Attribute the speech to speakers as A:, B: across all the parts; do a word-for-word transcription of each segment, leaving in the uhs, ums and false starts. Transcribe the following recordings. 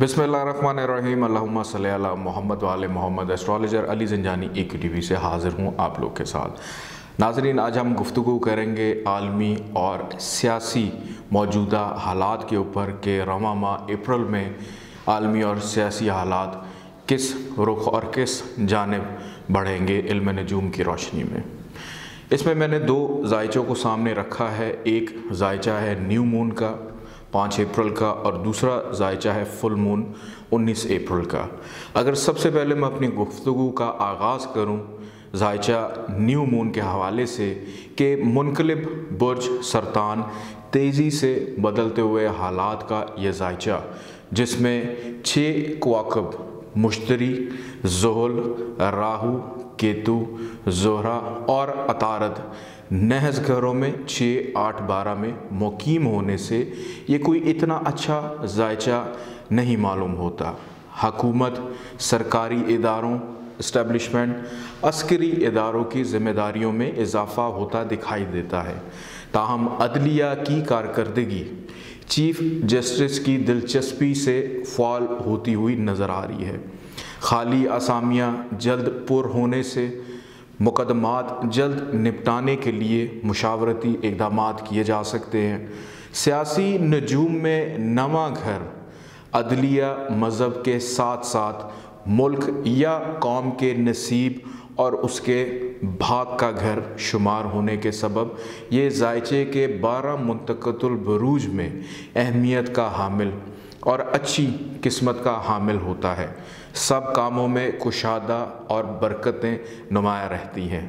A: बिस्मिल्लाहिर्रहमानिर्रहीम अल्लाहुम्मा सल्ली अला मोहम्मद वाले Mohammad. Astrologer Ali Zanjani A Q T V से हाज़िर हूँ आप लोग के साथ। नाज़रीन, आज हम गुफ्तगू करेंगे आलमी और सियासी मौजूदा हालात के ऊपर कि रवां माह अप्रैल में आलमी और सियासी हालात किस रुख और किस जानिब बढ़ेंगे इल्म नजूम की रोशनी में। इसमें मैंने दो जायचों को सामने रखा है। एक जायचा है न्यू मून का पाँच अप्रैल का और दूसरा जायचा है फुल मून उन्नीस अप्रैल का। अगर सबसे पहले मैं अपनी गुफ्तगू का आगाज़ करूं जायचा न्यू मून के हवाले से कि मुनकलिब बुर्ज सरतान तेज़ी से बदलते हुए हालात का ये जायचा, जिसमें छः कवाकब मुश्तरी, ज़ुहल, राहु, केतु, ज़ोहरा और अतारद नहज घरों में छः आठ बारह में मुकीम होने से ये कोई इतना अच्छा जायचा नहीं मालूम होता। हकूमत, सरकारी इदारों, इस्टेब्लिशमेंट, अस्करी इदारों की ज़िम्मेदारियों में इजाफ़ा होता दिखाई देता है। ताहम अदलिया की कारकर्दगी चीफ़ जस्टिस की दिलचस्पी से फ़ाल होती हुई नज़र आ रही है। खाली असामियाँ जल्द पुर होने से मुकदमात जल्द निपटाने के लिए मुशावरती इक़दामात किए जा सकते हैं। सियासी नजूम में नवा घर अदलिया मज़हब के साथ साथ मुल्क या कौम के नसीब और उसके भाग का घर शुमार होने के सबब ये जायचे के बारह मुंतक़तुल बुरूज में अहमियत का हामिल और अच्छी किस्मत का हामिल होता है। सब कामों में कुशादा और बरकतें नुमाया रहती हैं,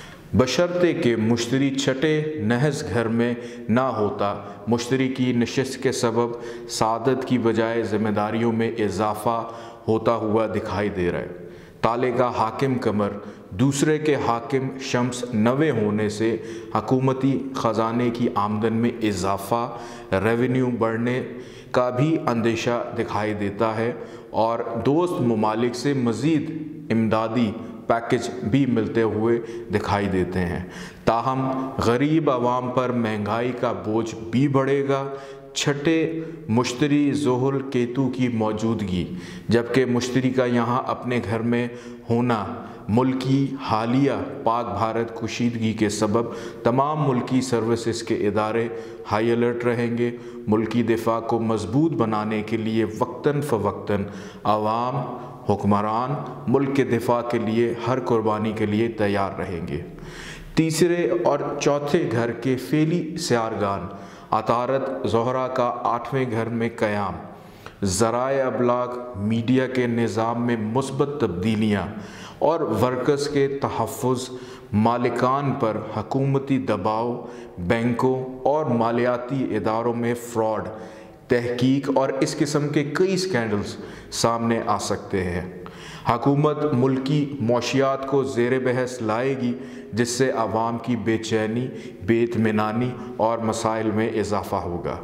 A: बशर्ते के मुश्तरी छठे नहज घर में ना होता। मुश्तरी की नशिस्त के सबब सादत की बजाय ज़िम्मेदारियों में इजाफ़ा होता हुआ दिखाई दे रहा है। ताले का हाकिम कमर दूसरे के हाकिम शम्स नवे होने से हकूमती ख़जाने की आमदन में इजाफ़ा, रेवेन्यू बढ़ने का भी अंदेशा दिखाई देता है और दोस्त ममालिक से मज़ीद इमदादी पैकेज भी मिलते हुए दिखाई देते हैं। ताहम गरीब आवाम पर महंगाई का बोझ भी बढ़ेगा। छठे मुश्तरी ज़ुहल केतु की मौजूदगी, जबकि मुश्तरी का यहाँ अपने घर में होना मुल्की हालिया पाक भारत कुशीदगी के सबब तमाम मुल्की सर्विसेज के इदारे हाई अलर्ट रहेंगे। मुल्की दिफा को मजबूत बनाने के लिए वक्तन फ़वक्तन आवाम हुक्मरान मुल्क के दिफा के लिए हर कुर्बानी के लिए तैयार रहेंगे। तीसरे और चौथे घर के फेली सियारगान अतारत ज़ोहरा का आठवें घर में क़याम ज़राए अबलाग मीडिया के निज़ाम में मुस्बत तब्दीलियाँ और वर्कर्स के तहफ़्फ़ुज़, मालिकान पर हकूमती दबाव, बैंकों और मालियाती इदारों में फ़्रॉड, तहकीक और इस किस्म के कई स्कैंडल्स सामने आ सकते हैं। हकूमत मुल्की मौशियात को ज़ेर बहस लाएगी, जिससे आवाम की बेचैनी, बेइत्मीनानी और मसाइल में इजाफ़ा होगा।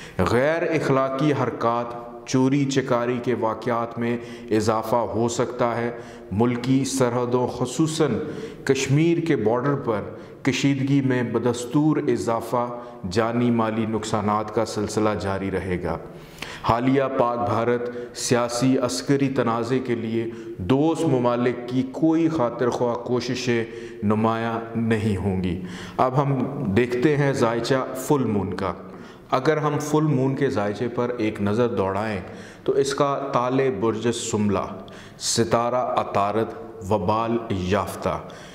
A: गैर इखलाकी हरकात, चोरी चकारी के वाक़यात में इजाफ़ा हो सकता है। मुल्की सरहदों ख़ुसूसन कश्मीर के बॉर्डर पर कशीदगी में बदस्तूर इजाफ़ा, जानी माली नुकसानात का सिलसिला जारी रहेगा। हालिया पाक भारत सियासी अस्करी तनाज़े के लिए दोस्त ममालिक की कोई खातिर ख्वाह कोशिशें नुमाया नहीं होंगी। अब हम देखते हैं जायचा फुल मून का। अगर हम फुल मून के जायचे पर एक नज़र दौड़ाएं तो इसका ताले बुर्ज सुमला, सितारा अतारद, वबाल याफ्ता,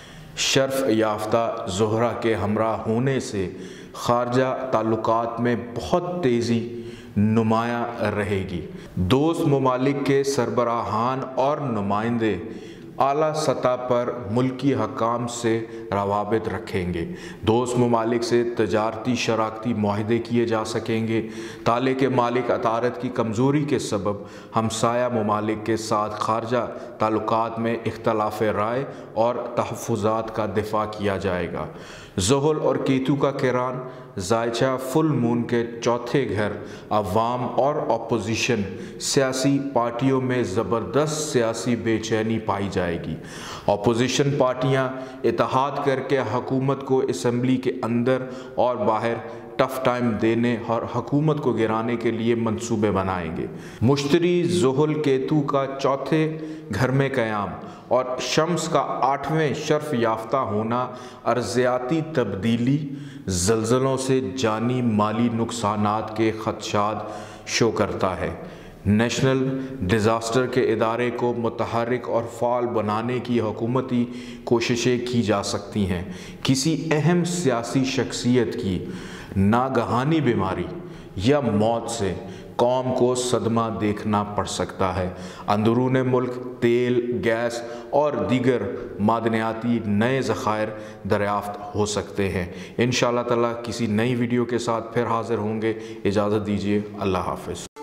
A: शर्फ याफ्ता ज़ोहरा के हमरा होने से खारजा ताल्लुकात में बहुत तेज़ी नुमाया रहेगी। दोस्त ममालिक के सरबराहान और नुमाइंदे आला सतह पर मुल्की हकाम से रवाबित रखेंगे। दोस्त ममालिक से तजारती शराकती मुआहदे किए जा सकेंगे। ताले के मालिक अतारत की कमज़ोरी के सबब हमसाया ममालिक के साथ खारजा ताल्लुकात में इख्तलाफ राय और तहफ़्फ़ुज़ात का दिफा किया जाएगा। ज़ुहल और केतु का किरान जायचा फुल मून के चौथे घर अवाम और अपोजिशन सियासी पार्टियों में ज़बरदस्त सियासी बेचैनी पाई जाएगी। अपोजिशन पार्टियां इत्तेहाद करके हुकूमत को असम्बली के अंदर और बाहर टफ टाइम देने और हुकूमत को गिराने के लिए मंसूबे बनाएंगे। मुश्तरी ज़ुहल केतु का चौथे घर में क़याम और शम्स का आठवें शर्फ याफ्ता होना अर्ज़ियाती तब्दीली, ज़लज़लों से जानी माली नुकसानात के ख़दशात शो करता है। नेशनल डिज़ास्टर के इदारे को मुतहर्रिक और फ़ाल बनाने की हुकूमती कोशिशें की जा सकती हैं। किसी अहम सियासी शख्सियत की नागहानी बीमारी या मौत से कौम को सदमा देखना पड़ सकता है। अंदरून मुल्क तेल, गैस और दीगर मादनियाती नए ज़खायर दरियाफ़्त हो सकते हैं। इंशाअल्लाह ताला किसी नई वीडियो के साथ फिर हाज़िर होंगे। इजाज़त दीजिए। अल्लाह हाफ़िज़।